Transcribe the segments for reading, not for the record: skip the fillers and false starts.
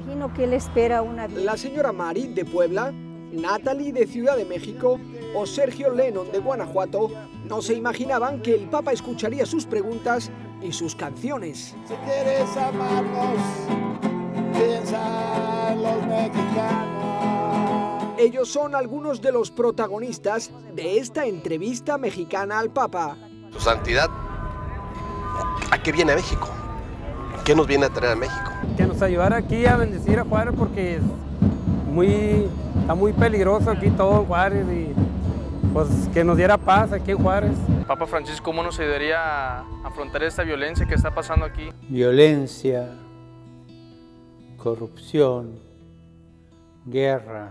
imagino que él espera una vida. La señora Mari de Puebla, Natalie de Ciudad de México o Sergio Lennon de Guanajuato no se imaginaban que el Papa escucharía sus preguntas y sus canciones. Si quieres amarnos, piensa en los mexicanos. Ellos son algunos de los protagonistas de esta entrevista mexicana al Papa. Su Santidad, ¿a qué viene a México? ¿Qué nos viene a traer a México? Que nos ayudara aquí a bendecir a Juárez porque está muy peligroso aquí todo en Juárez y pues que nos diera paz aquí en Juárez. Papa Francisco, ¿cómo nos ayudaría a afrontar esta violencia que está pasando aquí? Violencia, corrupción, guerra.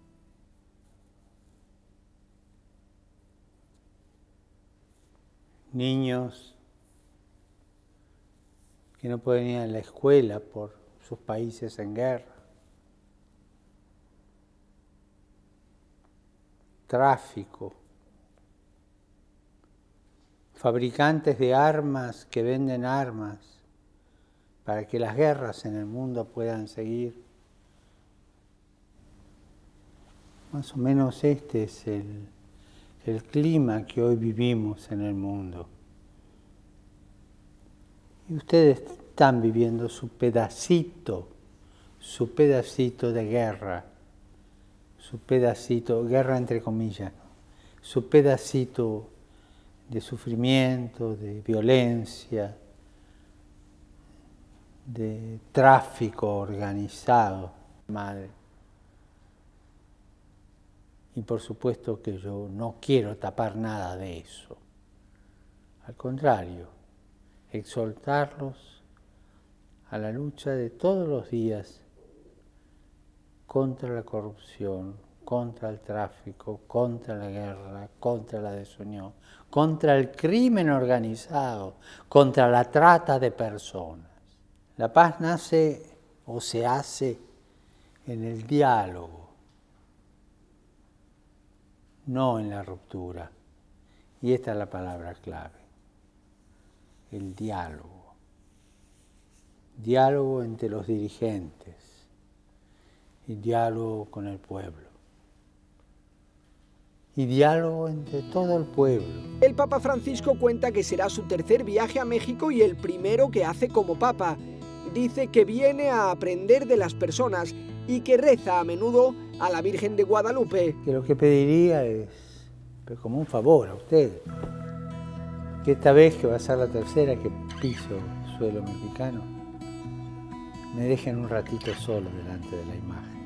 Niños que no pueden ir a la escuela por sus países en guerra. Tráfico. Fabricantes de armas que venden armas para que las guerras en el mundo puedan seguir. Más o menos este es el clima que hoy vivimos en el mundo. Y ustedes están viviendo su pedacito de guerra, su pedacito, guerra entre comillas, ¿no? Su pedacito de sufrimiento, de violencia, de tráfico organizado, madre. Y por supuesto que yo no quiero tapar nada de eso. Al contrario, exhortarlos a la lucha de todos los días contra la corrupción, contra el tráfico, contra la guerra, contra la desunión, contra el crimen organizado, contra la trata de personas. La paz nace o se hace en el diálogo, no en la ruptura. Y esta es la palabra clave, el diálogo. Diálogo entre los dirigentes y diálogo con el pueblo. Y diálogo entre todo el pueblo. El Papa Francisco cuenta que será su tercer viaje a México y el primero que hace como Papa. Dice que viene a aprender de las personas y que reza a menudo a la Virgen de Guadalupe. Que lo que pediría es, pero como un favor a ustedes, que esta vez, que va a ser la tercera que piso suelo mexicano, me dejen un ratito solo delante de la imagen.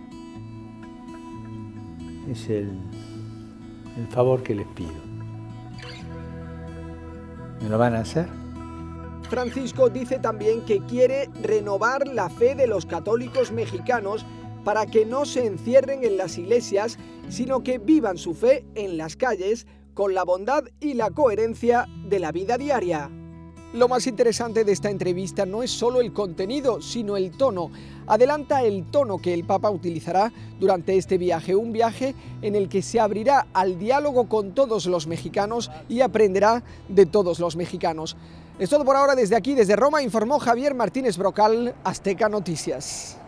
Es el favor que les pido. ¿Me lo van a hacer? Francisco dice también que quiere renovar la fe de los católicos mexicanos para que no se encierren en las iglesias, sino que vivan su fe en las calles con la bondad y la coherencia de la vida diaria. Lo más interesante de esta entrevista no es solo el contenido, sino el tono. Adelanta el tono que el Papa utilizará durante este viaje, un viaje en el que se abrirá al diálogo con todos los mexicanos y aprenderá de todos los mexicanos. Es todo por ahora desde aquí, desde Roma, informó Javier Martínez Brocal, Azteca Noticias.